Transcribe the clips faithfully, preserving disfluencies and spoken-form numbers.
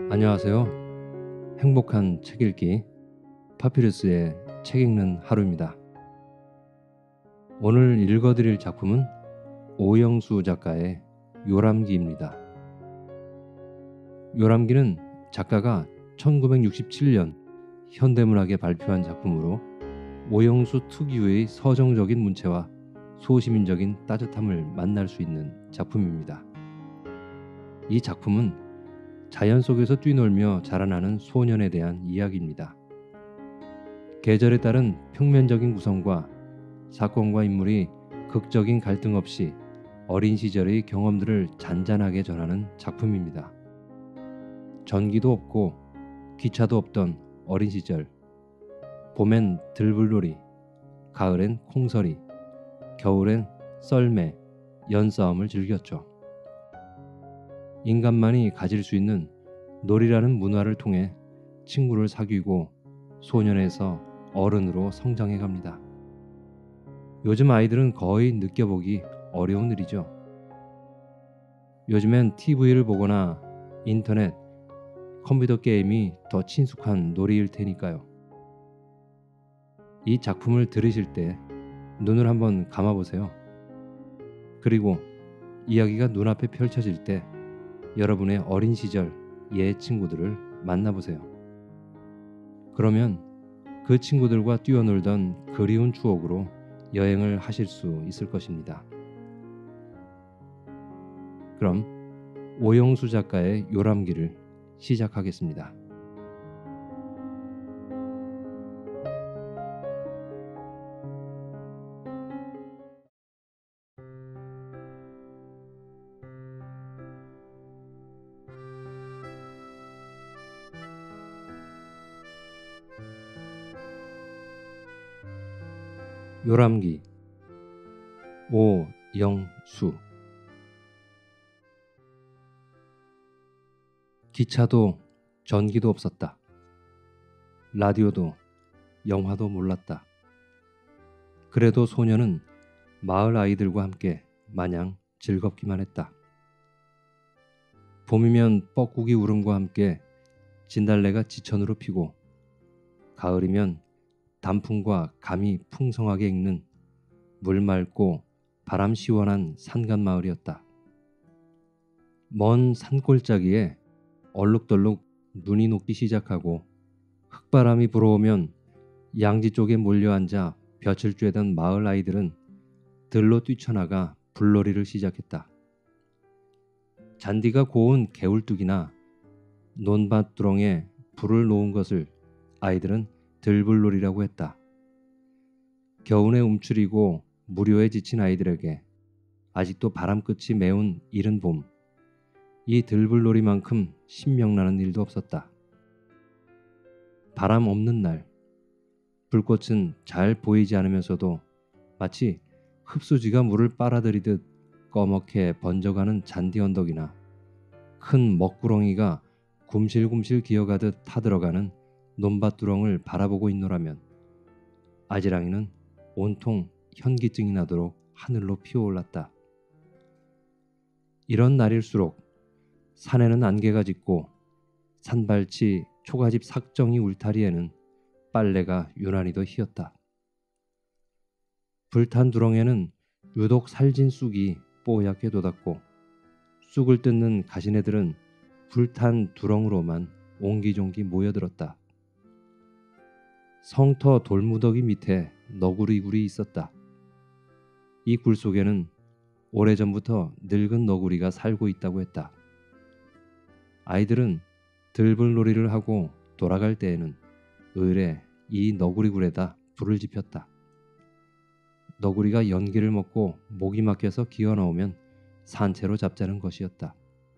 안녕하세요. 행복한 책 읽기 파피루스의 책 읽는 하루입니다. 오늘 읽어드릴 작품은 오영수 작가의 요람기입니다. 요람기는 작가가 천구백육십칠 년 현대문학에 발표한 작품으로 오영수 특유의 서정적인 문체와 소시민적인 따뜻함을 만날 수 있는 작품입니다. 이 작품은 자연 속에서 뛰놀며 자라나는 소년에 대한 이야기입니다. 계절에 따른 평면적인 구성과 사건과 인물이 극적인 갈등 없이 어린 시절의 경험들을 잔잔하게 전하는 작품입니다. 전기도 없고 기차도 없던 어린 시절, 봄엔 들불놀이, 가을엔 콩서리, 겨울엔 썰매, 연싸움을 즐겼죠. 인간만이 가질 수 있는 놀이라는 문화를 통해 친구를 사귀고 소년에서 어른으로 성장해 갑니다. 요즘 아이들은 거의 느껴보기 어려운 일이죠. 요즘엔 티비를 보거나 인터넷, 컴퓨터 게임이 더 친숙한 놀이일 테니까요. 이 작품을 들으실 때 눈을 한번 감아보세요. 그리고 이야기가 눈앞에 펼쳐질 때 여러분의 어린 시절 옛 친구들을 만나보세요. 그러면 그 친구들과 뛰어놀던 그리운 추억으로 여행을 하실 수 있을 것입니다. 그럼 오영수 작가의 요람기를 시작하겠습니다. 요람기 오영수. 기차도 전기도 없었다. 라디오도 영화도 몰랐다. 그래도 소녀는 마을 아이들과 함께 마냥 즐겁기만 했다. 봄이면 뻐꾸기 울음과 함께 진달래가 지천으로 피고, 가을이면 단풍과 감이 풍성하게 익는 물 맑고 바람 시원한 산간 마을이었다. 먼 산골짜기에 얼룩덜룩 눈이 녹기 시작하고 흙바람이 불어오면 양지 쪽에 몰려앉아 볕을 쬐던 마을 아이들은 들로 뛰쳐나가 불놀이를 시작했다. 잔디가 고운 개울뚝이나 논밭 두렁에 불을 놓은 것을 아이들은 들불놀이라고 했다. 겨운에 움츠리고 무료에 지친 아이들에게 아직도 바람끝이 메운 이른 봄, 이 들불놀이만큼 신명나는 일도 없었다. 바람 없는 날, 불꽃은 잘 보이지 않으면서도 마치 흡수지가 물을 빨아들이듯 꺼멓게 번져가는 잔디 언덕이나 큰 먹구렁이가 굼실굼실 기어가듯 타들어가는 논밭 두렁을 바라보고 있노라면 아지랑이는 온통 현기증이 나도록 하늘로 피어올랐다. 이런 날일수록 산에는 안개가 짙고 산발치 초가집 삭정이 울타리에는 빨래가 유난히도 희었다. 불탄 두렁에는 유독 살진 쑥이 뽀얗게 돋았고 쑥을 뜯는 가시네들은 불탄 두렁으로만 옹기종기 모여들었다. 성터 돌무더기 밑에 너구리굴이 있었다. 이 굴 속에는 오래전부터 늙은 너구리가 살고 있다고 했다. 아이들은 들불놀이를 하고 돌아갈 때에는 의례 이 너구리굴에다 불을 지폈다. 너구리가 연기를 먹고 목이 막혀서 기어 나오면 산채로 잡자는 것이었다.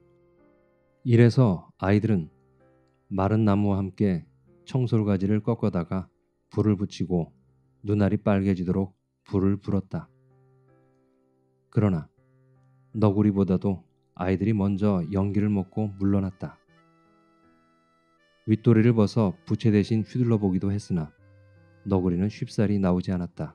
이래서 아이들은 마른 나무와 함께 청솔가지를 꺾어다가 불을 붙이고 눈알이 빨개지도록 불을 불었다. 그러나 너구리보다도 아이들이 먼저 연기를 먹고 물러났다. 윗도리를 벗어 부채 대신 휘둘러 보기도 했으나 너구리는 쉽사리 나오지 않았다.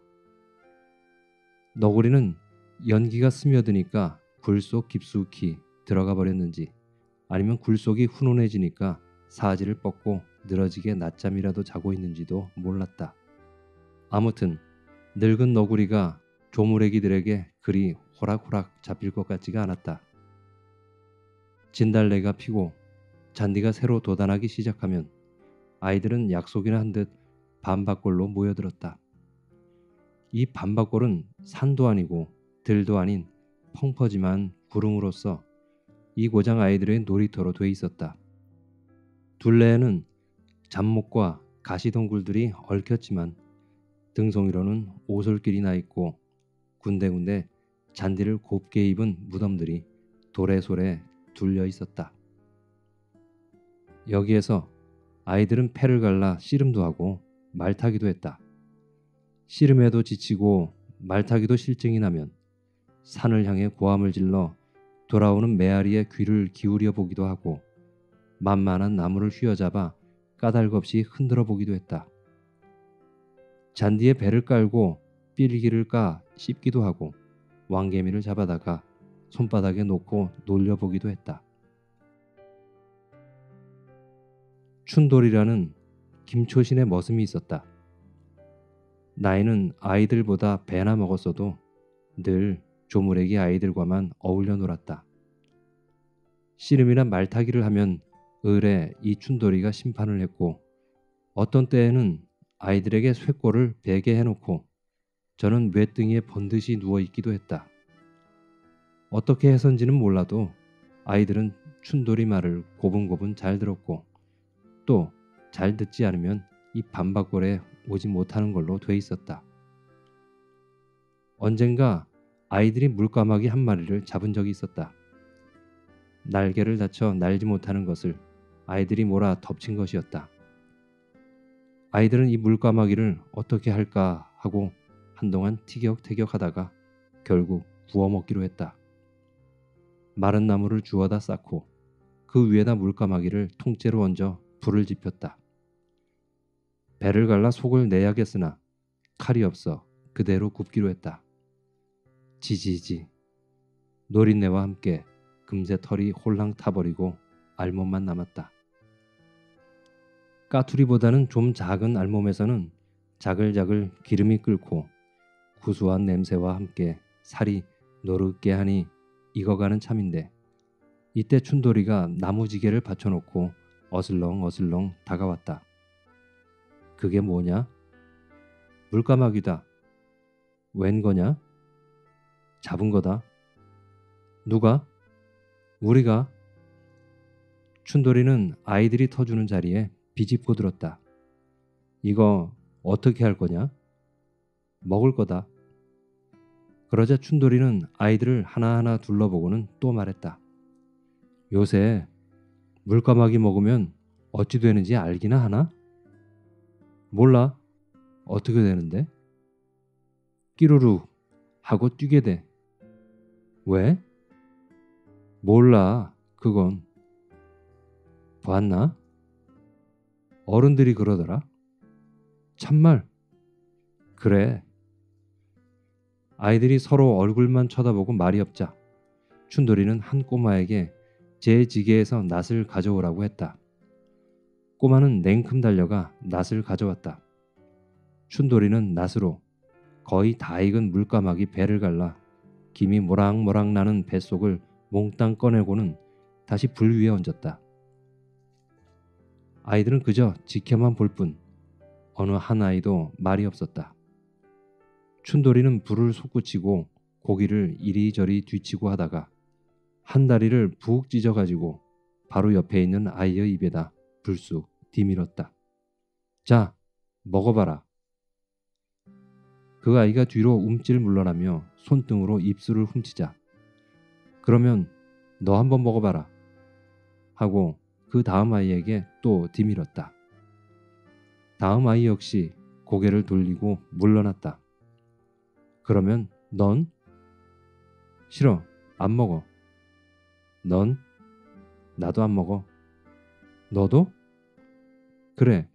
너구리는 연기가 스며드니까 굴 속 깊숙이 들어가 버렸는지 아니면 굴 속이 훈훈해지니까 사지를 뻗고 늘어지게 낮잠이라도 자고 있는지도 몰랐다. 아무튼 늙은 너구리가 조무래기들에게 그리 호락호락 잡힐 것 같지가 않았다. 진달래가 피고 잔디가 새로 돋아나기 시작하면 아이들은 약속이나 한 듯 밤바골로 모여들었다. 이 밤바골은 산도 아니고 들도 아닌 펑퍼짐한 구름으로써 이 고장 아이들의 놀이터로 돼 있었다. 둘레에는 잡목과 가시덩굴들이 얽혔지만 등송이로는 오솔길이 나 있고 군데군데 잔디를 곱게 입은 무덤들이 도래솔에 둘려 있었다. 여기에서 아이들은 패를 갈라 씨름도 하고 말타기도 했다. 씨름에도 지치고 말타기도 실증이 나면 산을 향해 고함을 질러 돌아오는 메아리의 귀를 기울여 보기도 하고 만만한 나무를 휘어잡아 까닭없이 흔들어 보기도 했다. 잔디에 배를 깔고 삘기를 까 씹기도 하고 왕개미를 잡아다가 손바닥에 놓고 놀려보기도 했다. 춘돌이라는 김초신의 머슴이 있었다. 나이는 아이들보다 배나 먹었어도 늘 조무래기 아이들과만 어울려 놀았다. 씨름이나 말타기를 하면 을에 이 춘돌이가 심판을 했고 어떤 때에는 아이들에게 쇠꼬를 베게 해놓고 저는 뇌등이에 번듯이 누워있기도 했다. 어떻게 해선지는 몰라도 아이들은 춘돌이 말을 고분고분 잘 들었고 또 잘 듣지 않으면 이 밤바골에 오지 못하는 걸로 돼 있었다. 언젠가 아이들이 물까마귀 한 마리를 잡은 적이 있었다. 날개를 다쳐 날지 못하는 것을 아이들이 몰아 덮친 것이었다. 아이들은 이 물까마귀를 어떻게 할까 하고 한동안 티격태격하다가 결국 구워 먹기로 했다. 마른 나무를 주워다 쌓고 그 위에다 물까마귀를 통째로 얹어 불을 지폈다. 배를 갈라 속을 내야겠으나 칼이 없어 그대로 굽기로 했다. 지지지. 노린내와 함께 금세 털이 홀랑 타버리고 알몸만 남았다. 까투리보다는 좀 작은 알몸에서는 자글자글 기름이 끓고 구수한 냄새와 함께 살이 노릇게 하니 익어가는 참인데 이때 춘돌이가 나무지게를 받쳐놓고 어슬렁 어슬렁 다가왔다. 그게 뭐냐? 물까마귀다. 웬 거냐? 잡은 거다. 누가? 우리가. 춘돌이는 아이들이 터주는 자리에 비집고 들었다. 이거 어떻게 할 거냐? 먹을 거다. 그러자 춘돌이는 아이들을 하나하나 둘러보고는 또 말했다. 요새 물까마귀 먹으면 어찌 되는지 알기나 하나? 몰라. 어떻게 되는데? 끼루룩 하고 뛰게 돼. 왜? 몰라. 그건. 봤나? 어른들이 그러더라. 참말. 그래. 아이들이 서로 얼굴만 쳐다보고 말이 없자 춘돌이는 한 꼬마에게 제 지게에서 낫을 가져오라고 했다. 꼬마는 냉큼 달려가 낫을 가져왔다. 춘돌이는 낫으로 거의 다 익은 물까마귀 배를 갈라 김이 모락모락 나는 뱃속을 몽땅 꺼내고는 다시 불 위에 얹었다. 아이들은 그저 지켜만 볼 뿐 어느 한 아이도 말이 없었다. 춘돌이는 불을 솟구치고 고기를 이리저리 뒤치고 하다가 한 다리를 푹 찢어가지고 바로 옆에 있는 아이의 입에다 불쑥 디밀었다. 자, 먹어봐라. 그 아이가 뒤로 움찔 물러나며 손등으로 입술을 훔치자 그러면 너 한번 먹어봐라 하고 그 다음 아이에게 또 디밀었다. 다음 아이 역시 고개를 돌리고 물러났다. 그러면 넌? 싫어, 안 먹어. 넌? 나도 안 먹어. 너도? 그래.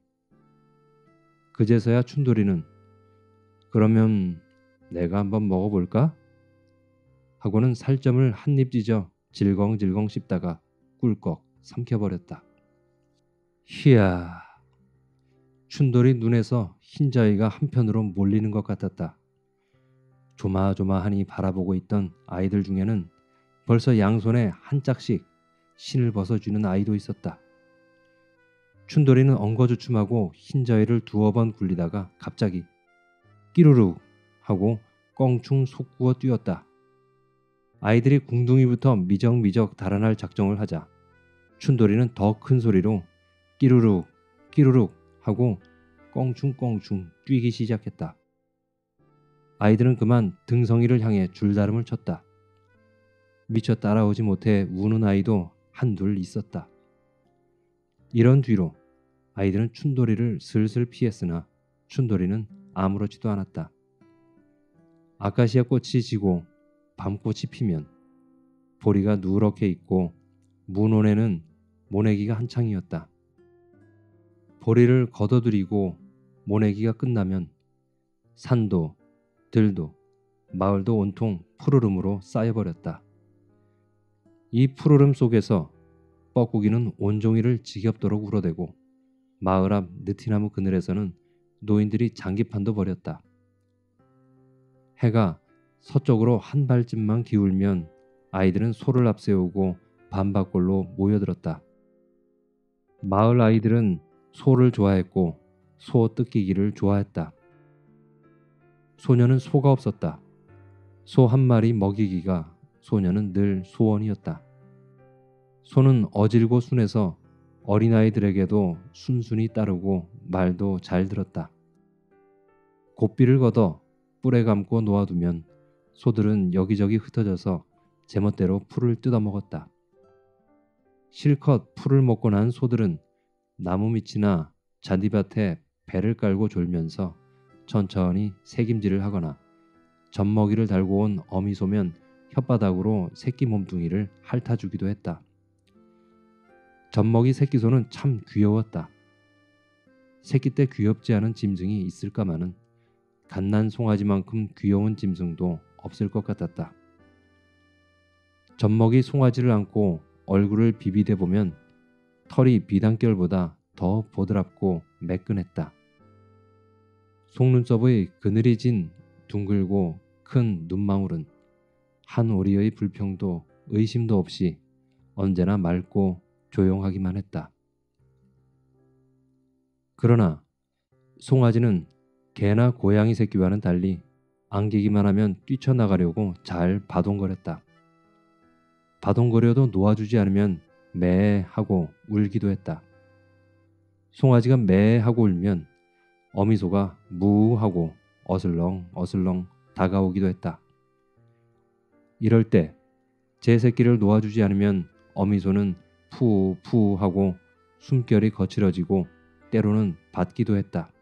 그제서야 춘돌이는 그러면 내가 한번 먹어볼까? 하고는 살점을 한 입 찢어 질겅질겅 씹다가 꿀꺽 삼켜버렸다. 희야. 춘돌이 눈에서 흰자위가 한편으로 몰리는 것 같았다. 조마조마하니 바라보고 있던 아이들 중에는 벌써 양손에 한 짝씩 신을 벗어주는 아이도 있었다. 춘돌이는 엉거주춤하고 흰자위를 두어 번 굴리다가 갑자기 끼루룩 하고 껑충 솟구어 뛰었다. 아이들이 궁둥이부터 미적미적 달아날 작정을 하자 춘돌이는 더 큰 소리로 끼루룩 끼루룩 하고 껑충껑충 뛰기 시작했다. 아이들은 그만 등성이를 향해 줄다름을 쳤다. 미처 따라오지 못해 우는 아이도 한둘 있었다. 이런 뒤로 아이들은 춘돌이를 슬슬 피했으나 춘돌이는 아무렇지도 않았다. 아카시아 꽃이 지고 밤꽃이 피면 보리가 누렇게 있고 문온에는 모내기가 한창이었다. 보리를 걷어들이고 모내기가 끝나면 산도 들도 마을도 온통 푸르름으로 쌓여버렸다. 이 푸르름 속에서 뻐꾸기는 온종일을 지겹도록 울어대고 마을 앞 느티나무 그늘에서는 노인들이 장기판도 벌였다. 해가 서쪽으로 한 발쯤만 기울면 아이들은 소를 앞세우고 밤바꼴로 모여들었다. 마을 아이들은 소를 좋아했고 소 뜯기기를 좋아했다. 소녀는 소가 없었다. 소 한 마리 먹이기가 소녀는 늘 소원이었다. 소는 어질고 순해서 어린아이들에게도 순순히 따르고 말도 잘 들었다. 고삐를 걷어 뿔에 감고 놓아두면 소들은 여기저기 흩어져서 제멋대로 풀을 뜯어먹었다. 실컷 풀을 먹고 난 소들은 나무 밑이나 잔디밭에 배를 깔고 졸면서 천천히 새김질을 하거나 젖먹이를 달고 온 어미소면 혓바닥으로 새끼 몸뚱이를 핥아주기도 했다. 젖먹이 새끼소는 참 귀여웠다. 새끼 때 귀엽지 않은 짐승이 있을까마는 갓난 송아지만큼 귀여운 짐승도 없을 것 같았다. 젖먹이 송아지를 안고 얼굴을 비비대 보면 털이 비단결보다 더 보드랍고 매끈했다. 속눈썹의 그늘이 진 둥글고 큰 눈망울은 한 오리의 불평도 의심도 없이 언제나 맑고 조용하기만 했다. 그러나 송아지는 개나 고양이 새끼와는 달리 안기기만 하면 뛰쳐나가려고 잘 바동거렸다. 바동거려도 놓아주지 않으면 매 하고 울기도 했다. 송아지가 매 하고 울면 어미소가 무 하고 어슬렁 어슬렁 다가오기도 했다. 이럴 때 제 새끼를 놓아주지 않으면 어미소는 푸 푸 하고 숨결이 거칠어지고 때로는 받기도 했다.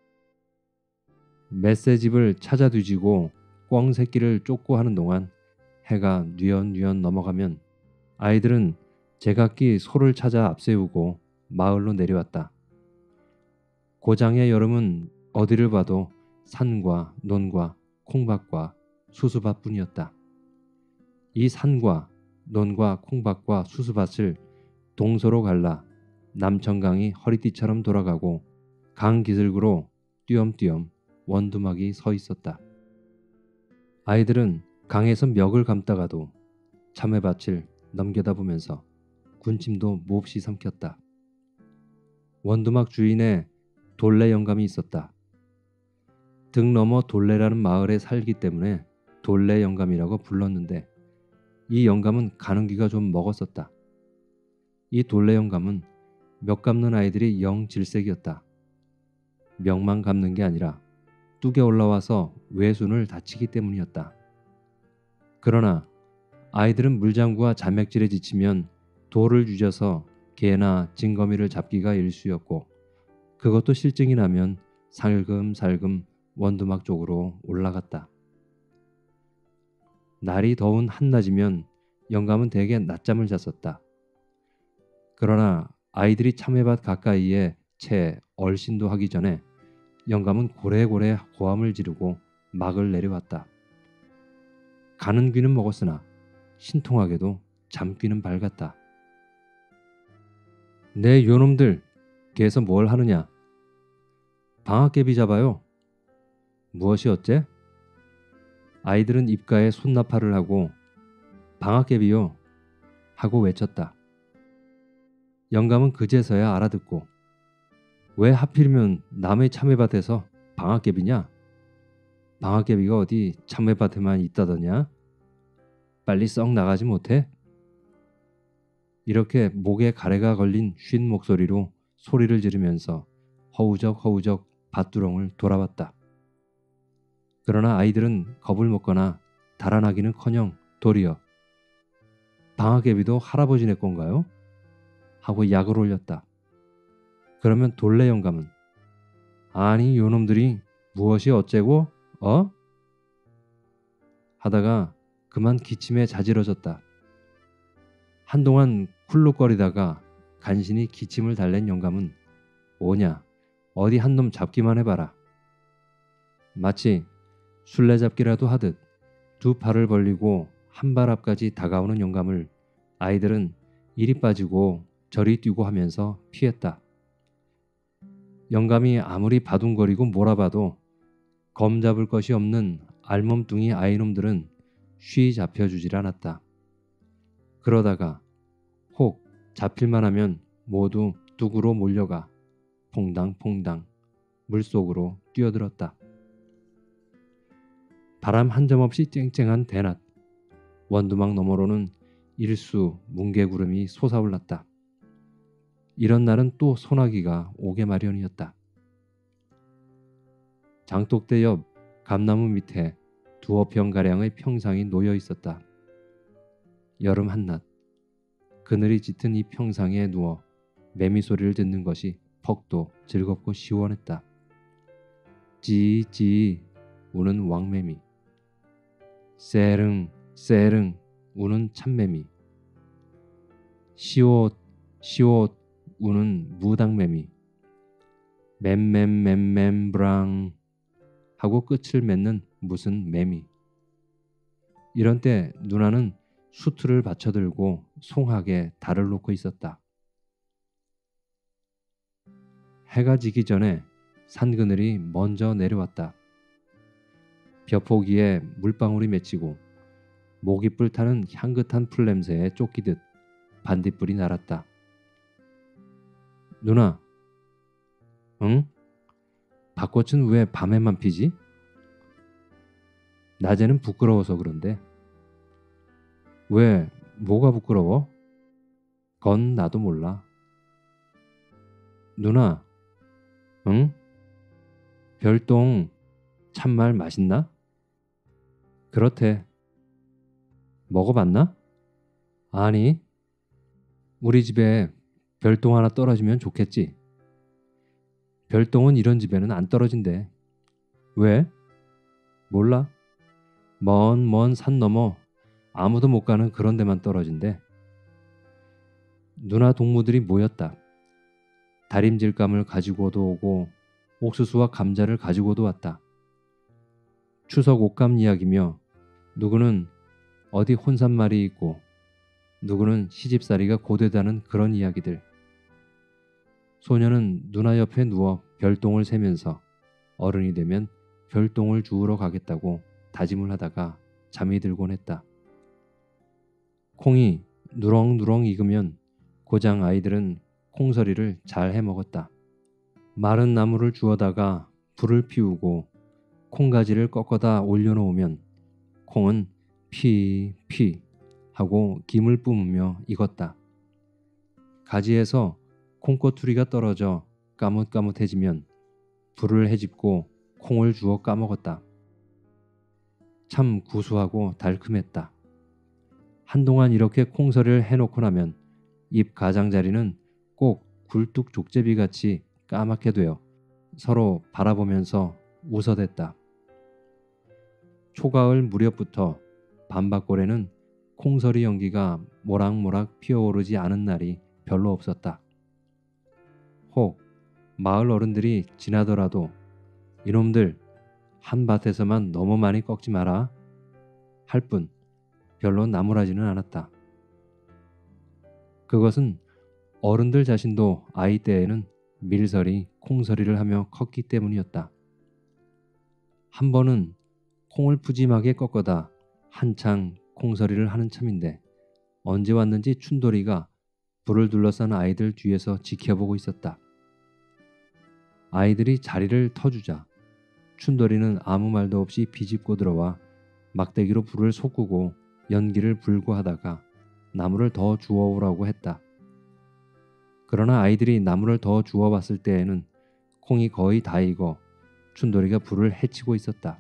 맷새집을 찾아 뒤지고 꿩 새끼를 쫓고 하는 동안 해가 뉘엿뉘엿 넘어가면 아이들은 제각기 소를 찾아 앞세우고 마을로 내려왔다. 고장의 여름은 어디를 봐도 산과 논과 콩밭과 수수밭뿐이었다. 이 산과 논과 콩밭과 수수밭을 동서로 갈라 남천강이 허리띠처럼 돌아가고 강 기슭으로 띄엄띄엄 원두막이 서 있었다. 아이들은 강에서 멱을 감다가도 참외밭을 넘겨다 보면서 군침도 몹시 삼켰다. 원두막 주인의 돌레 영감이 있었다. 등 넘어 돌레라는 마을에 살기 때문에 돌레 영감이라고 불렀는데 이 영감은 가는 기가 좀 먹었었다. 이 돌레 영감은 멱 감는 아이들이 영 질색이었다. 멱만 감는 게 아니라 뚝에 올라와서 외손을 다치기 때문이었다. 그러나 아이들은 물장구와 잔맥질에 지치면 돌을 유져서 개나 징거미를 잡기가 일쑤였고 그것도 실증이 나면 살금살금 원두막 쪽으로 올라갔다. 날이 더운 한낮이면 영감은 대개 낮잠을 잤었다. 그러나 아이들이 참외밭 가까이에 채 얼씬도 하기 전에 영감은 고래고래 고함을 지르고 막을 내려왔다. 가는 귀는 먹었으나 신통하게도 잠귀는 밝았다. 내 요놈들 개에서 뭘 하느냐? 방앗개비 잡아요. 무엇이 어째? 아이들은 입가에 손나팔을 하고 방앗개비요 하고 외쳤다. 영감은 그제서야 알아듣고 왜 하필이면 남의 참외밭에서 방앗개비냐? 방앗개비가 어디 참외밭에만 있다더냐? 빨리 썩 나가지 못해? 이렇게 목에 가래가 걸린 쉰 목소리로 소리를 지르면서 허우적 허우적 밭두렁을 돌아봤다. 그러나 아이들은 겁을 먹거나 달아나기는커녕 도리어 방앗개비도 할아버지네 건가요? 하고 약을 올렸다. 그러면 돌래 영감은 아니 요놈들이 무엇이 어째고 어? 하다가 그만 기침에 자지러졌다. 한동안 쿨룩거리다가 간신히 기침을 달랜 영감은 뭐냐 어디 한 놈 잡기만 해봐라. 마치 술래잡기라도 하듯 두 팔을 벌리고 한 발 앞까지 다가오는 영감을 아이들은 이리 빠지고 저리 뛰고 하면서 피했다. 영감이 아무리 바둥거리고 몰아봐도 검 잡을 것이 없는 알몸뚱이 아이놈들은 쉬 잡혀주질 않았다. 그러다가 혹 잡힐만 하면 모두 뚝으로 몰려가 퐁당퐁당 물속으로 뛰어들었다. 바람 한 점 없이 쨍쨍한 대낮, 원두막 너머로는 일수 뭉게구름이 솟아올랐다. 이런 날은 또 소나기가 오게 마련이었다. 장독대 옆 감나무 밑에 두어 평가량의 평상이 놓여 있었다. 여름 한낮, 그늘이 짙은 이 평상에 누워 매미 소리를 듣는 것이 퍽도 즐겁고 시원했다. 찌찌 우는 왕매미, 쎄릉 쎄릉 우는 참매미, 시옷 시옷 우는 무당매미, 맴맴맴맴브랑 하고 끝을 맺는 무슨 매미. 이런 때 누나는 수트를 받쳐들고 송하게 달을 놓고 있었다. 해가 지기 전에 산그늘이 먼저 내려왔다. 벼포기에 물방울이 맺히고 모깃불 타는 향긋한 풀냄새에 쫓기듯 반딧불이 날았다. 누나, 응? 밭꽃은 왜 밤에만 피지? 낮에는 부끄러워서 그런데. 왜, 뭐가 부끄러워? 그건 나도 몰라. 누나, 응? 별똥 참말 맛있나? 그렇대. 먹어봤나? 아니, 우리 집에 별똥 하나 떨어지면 좋겠지. 별똥은 이런 집에는 안 떨어진대. 왜? 몰라. 먼 먼 산 너머 아무도 못 가는 그런 데만 떨어진대. 누나 동무들이 모였다. 다림질감을 가지고도 오고 옥수수와 감자를 가지고도 왔다. 추석 옷감 이야기며 누구는 어디 혼산말이 있고 누구는 시집살이가 고되다는 그런 이야기들. 소녀는 누나 옆에 누워 별똥을 세면서 어른이 되면 별똥을 주우러 가겠다고 다짐을 하다가 잠이 들곤 했다. 콩이 누렁누렁 익으면 고장 아이들은 콩서리를 잘 해먹었다. 마른 나무를 주워다가 불을 피우고 콩가지를 꺾어다 올려놓으면 콩은 피피 하고 김을 뿜으며 익었다. 가지에서 콩꼬투리가 떨어져 까뭇까뭇해지면 불을 헤집고 콩을 주워 까먹었다. 참 구수하고 달큼했다. 한동안 이렇게 콩서리를 해놓고 나면 입 가장자리는 꼭 굴뚝 족제비같이 까맣게 되어 서로 바라보면서 웃어댔다. 초가을 무렵부터 밤바골에는 콩서리 연기가 모락모락 피어오르지 않은 날이 별로 없었다. 혹 마을 어른들이 지나더라도 이놈들 한 밭에서만 너무 많이 꺾지 마라 할 뿐 별로 나무라지는 않았다. 그것은 어른들 자신도 아이 때에는 밀서리, 콩서리를 하며 컸기 때문이었다. 한 번은 콩을 푸짐하게 꺾어다 한창 콩서리를 하는 참인데 언제 왔는지 춘돌이가 불을 둘러싼 아이들 뒤에서 지켜보고 있었다. 아이들이 자리를 터주자 춘돌이는 아무 말도 없이 비집고 들어와 막대기로 불을 솟구고 연기를 불고 하다가 나무를 더 주워오라고 했다. 그러나 아이들이 나무를 더 주워왔을 때에는 콩이 거의 다 익어 춘돌이가 불을 해치고 있었다.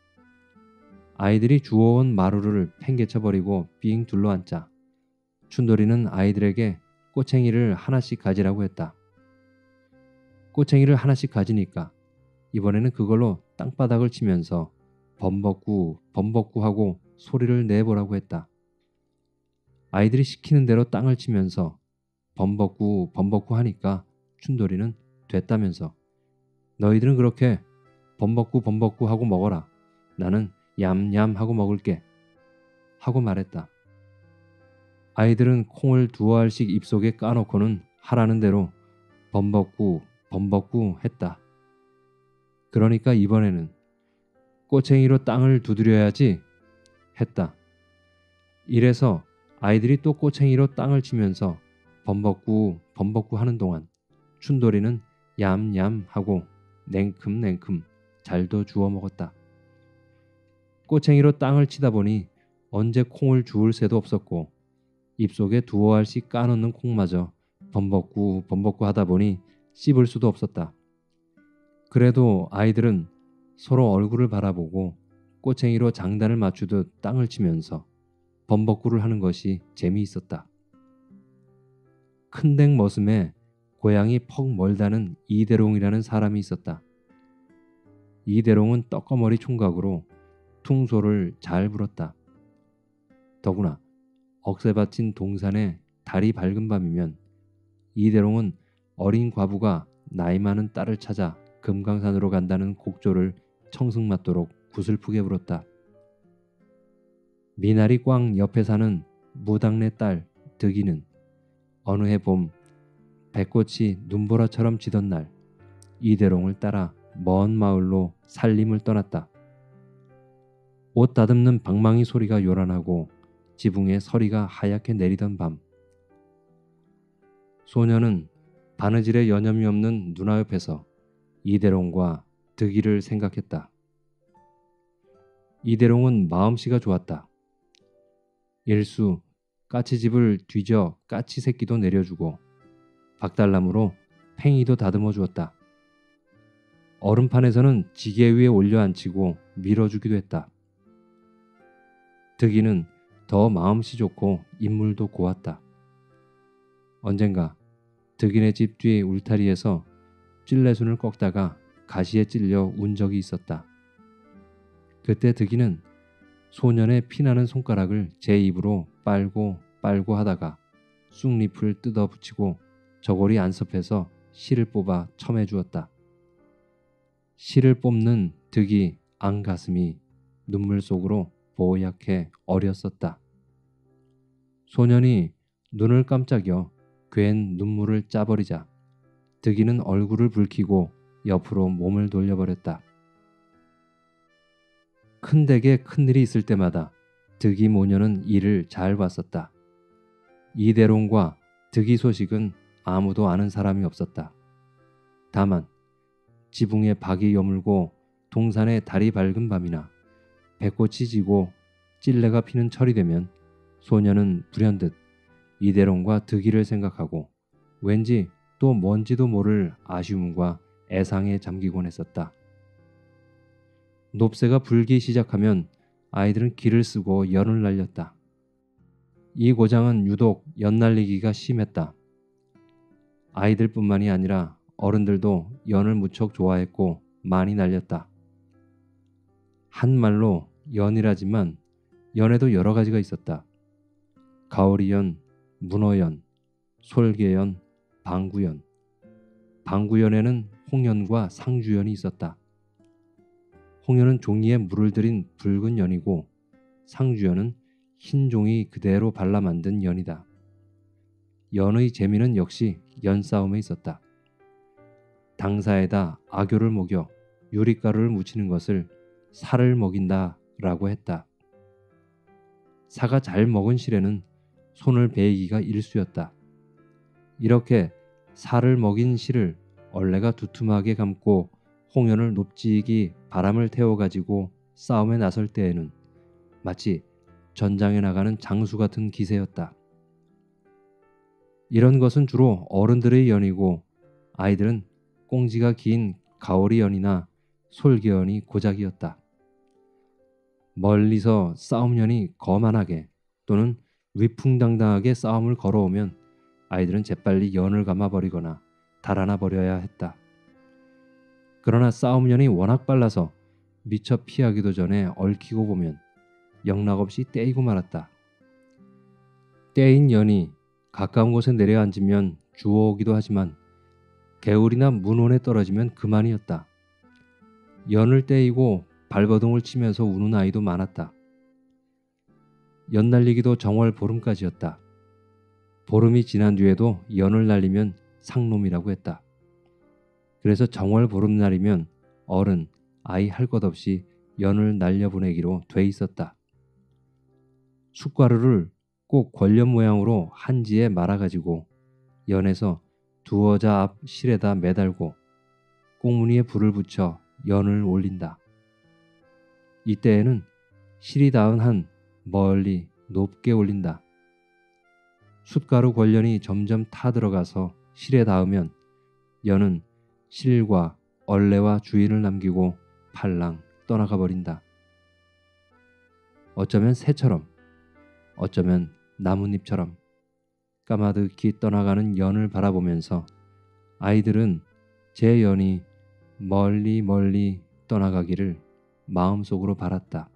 아이들이 주워온 마루를 팽개쳐버리고 삥 둘러앉자 춘돌이는 아이들에게 꼬챙이를 하나씩 가지라고 했다. 꼬챙이를 하나씩 가지니까 이번에는 그걸로 땅바닥을 치면서 범벅구 범벅구 하고 소리를 내보라고 했다. 아이들이 시키는 대로 땅을 치면서 범벅구 범벅구 하니까 춘돌이는 됐다면서 너희들은 그렇게 범벅구 범벅구 하고 먹어라. 나는 얌얌 하고 먹을게. 하고 말했다. 아이들은 콩을 두어 알씩 입속에 까놓고는 하라는 대로 범벅구 범벅구 했다. 그러니까 이번에는 꼬챙이로 땅을 두드려야지 했다. 이래서 아이들이 또 꼬챙이로 땅을 치면서 범벅구 범벅구 하는 동안 춘돌이는 얌얌 하고 냉큼냉큼 잘도 주워 먹었다. 꼬챙이로 땅을 치다 보니 언제 콩을 주울 새도 없었고 입속에 두어 알씩 까놓는 콩마저 범벅구 범벅구 하다 보니 씹을 수도 없었다. 그래도 아이들은 서로 얼굴을 바라보고 꼬챙이로 장단을 맞추듯 땅을 치면서 범벅구를 하는 것이 재미있었다. 큰댁 머슴에 고향이 퍽 멀다는 이대롱이라는 사람이 있었다. 이대롱은 떡거머리 총각으로 퉁소를 잘 불었다. 더구나 억새 바친 동산에 달이 밝은 밤이면 이대롱은 어린 과부가 나이 많은 딸을 찾아 금강산으로 간다는 곡조를 청승맞도록 구슬프게 불었다. 미나리 꽝 옆에 사는 무당네 딸 득이는 어느 해 봄 배꽃이 눈보라처럼 지던 날 이대롱을 따라 먼 마을로 살림을 떠났다. 옷 다듬는 방망이 소리가 요란하고 지붕에 서리가 하얗게 내리던 밤 소녀는 바느질에 여념이 없는 누나 옆에서 이대롱과 득이를 생각했다. 이대롱은 마음씨가 좋았다. 일수 까치집을 뒤져 까치 새끼도 내려주고 박달나무로 팽이도 다듬어 주었다. 얼음판에서는 지게 위에 올려 앉히고 밀어주기도 했다. 득이는 더 마음씨 좋고 인물도 고왔다. 언젠가 득이네 집 뒤 울타리에서 찔레순을 꺾다가 가시에 찔려 운 적이 있었다. 그때 득이는 소년의 피나는 손가락을 제 입으로 빨고 빨고 하다가 쑥잎을 뜯어 붙이고 저고리 안섭해서 실을 뽑아 첨해 주었다. 실을 뽑는 득이 앙가슴이 눈물 속으로 보얗게 어렸었다. 소년이 눈을 깜짝여 괜 눈물을 짜버리자 득이는 얼굴을 붉히고 옆으로 몸을 돌려버렸다. 큰 댁에 큰일이 있을 때마다 득이 모녀는 이를 잘 봤었다. 이대롱과 득이 소식은 아무도 아는 사람이 없었다. 다만 지붕에 박이 여물고 동산에 달이 밝은 밤이나 배꽃이 지고 찔레가 피는 철이 되면 소녀는 불현듯 이대롱과 득이를 생각하고 왠지 또 뭔지도 모를 아쉬움과 애상에 잠기곤 했었다. 놉새가 불기 시작하면 아이들은 기를 쓰고 연을 날렸다. 이 고장은 유독 연 날리기가 심했다. 아이들뿐만이 아니라 어른들도 연을 무척 좋아했고 많이 날렸다. 한말로 연이라지만 연에도 여러 가지가 있었다. 가오리연, 문어연, 솔개연, 방구연. 방구연에는 홍연과 상주연이 있었다. 홍연은 종이에 물을 들인 붉은 연이고 상주연은 흰 종이 그대로 발라 만든 연이다. 연의 재미는 역시 연싸움에 있었다. 당사에다 악교를 먹여 유리가루를 묻히는 것을 살을 먹인다 라고 했다. 사가 잘 먹은 실에는 손을 베이기가 일쑤였다. 이렇게 살을 먹인 실을 얼레가 두툼하게 감고 홍연을 높지기 바람을 태워가지고 싸움에 나설 때에는 마치 전장에 나가는 장수 같은 기세였다. 이런 것은 주로 어른들의 연이고 아이들은 꽁지가 긴 가오리 연이나 솔개연이 고작이었다. 멀리서 싸움연이 거만하게 또는 위풍당당하게 싸움을 걸어오면 아이들은 재빨리 연을 감아버리거나 달아나 버려야 했다. 그러나 싸움연이 워낙 빨라서 미처 피하기도 전에 얽히고 보면 영락없이 떼이고 말았다. 떼인 연이 가까운 곳에 내려앉으면 주워오기도 하지만 개울이나 문원에 떨어지면 그만이었다. 연을 떼이고 발버둥을 치면서 우는 아이도 많았다. 연 날리기도 정월 보름까지였다. 보름이 지난 뒤에도 연을 날리면 상놈이라고 했다. 그래서 정월 보름날이면 어른, 아이 할 것 없이 연을 날려보내기로 돼 있었다. 숯가루를 꼭 권련 모양으로 한지에 말아가지고 연에서 두어자 앞 실에다 매달고 꽁무니에 불을 붙여 연을 올린다. 이때에는 실이 닿은 한 멀리 높게 올린다. 숯가루 권련이 점점 타들어가서 실에 닿으면 연은 실과 얼레와 주인을 남기고 팔랑 떠나가 버린다. 어쩌면 새처럼, 어쩌면 나뭇잎처럼 까마득히 떠나가는 연을 바라보면서 아이들은 제 연이 멀리 멀리 떠나가기를 마음속으로 바랐다.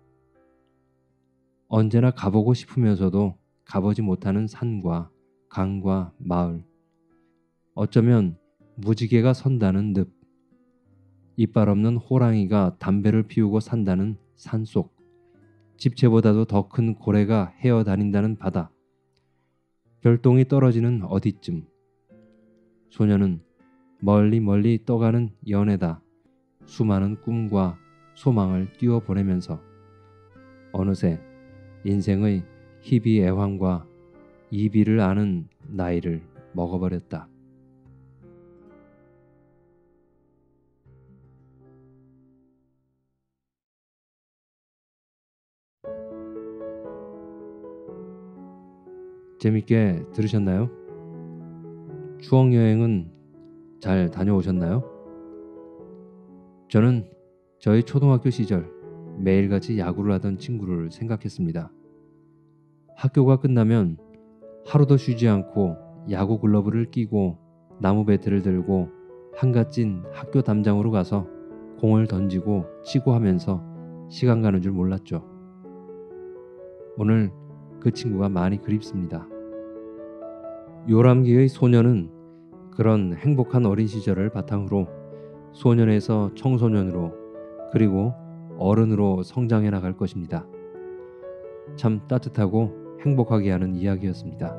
언제나 가보고 싶으면서도 가보지 못하는 산과 강과 마을, 어쩌면 무지개가 선다는 늪, 이빨 없는 호랑이가 담배를 피우고 산다는 산속, 집채보다도 더 큰 고래가 헤어 다닌다는 바다, 별똥이 떨어지는 어디쯤, 소녀는 멀리 멀리 떠가는 연에다 수많은 꿈과 소망을 띄워보내면서 어느새 인생의 희비애환과 이비를 아는 나이를 먹어버렸다. 재밌게 들으셨나요? 추억여행은 잘 다녀오셨나요? 저는 저희 초등학교 시절 매일같이 야구를 하던 친구를 생각했습니다. 학교가 끝나면 하루도 쉬지 않고 야구 글러브를 끼고 나무 배트를 들고 한갓진 학교 담장으로 가서 공을 던지고 치고 하면서 시간 가는 줄 몰랐죠. 오늘 그 친구가 많이 그립습니다. 요람기의 소년은 그런 행복한 어린 시절을 바탕으로 소년에서 청소년으로 그리고 어른으로 성장해 나갈 것입니다. 참 따뜻하고 행복하게 하는 이야기였습니다.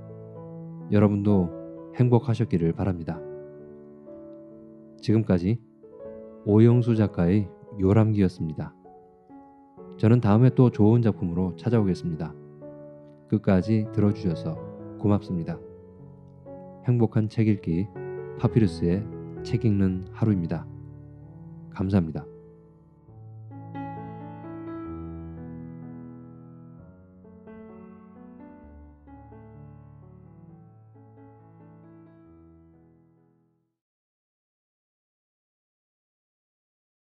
여러분도 행복하셨기를 바랍니다. 지금까지 오영수 작가의 요람기였습니다. 저는 다음에 또 좋은 작품으로 찾아오겠습니다. 끝까지 들어주셔서 고맙습니다. 행복한 책 읽기 파피루스의 책 읽는 하루입니다. 감사합니다.